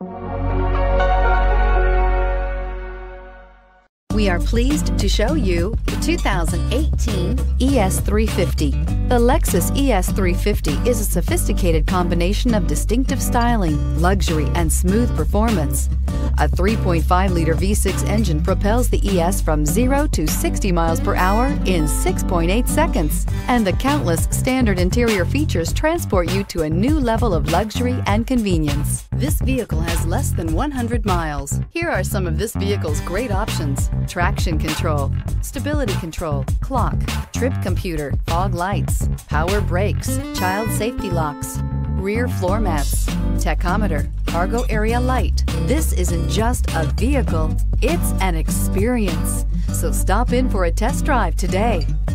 We are pleased to show you the 2018 ES350. The Lexus ES350 is a sophisticated combination of distinctive styling, luxury, and smooth performance. A 3.5-liter V6 engine propels the ES from 0 to 60 miles per hour in 6.8 seconds, and the countless standard interior features transport you to a new level of luxury and convenience. This vehicle has less than 100 miles. Here are some of this vehicle's great options: traction control, stability control, clock, trip computer, fog lights, power brakes, child safety locks, rear floor mats, tachometer, cargo area light. This isn't just a vehicle, it's an experience. So stop in for a test drive today.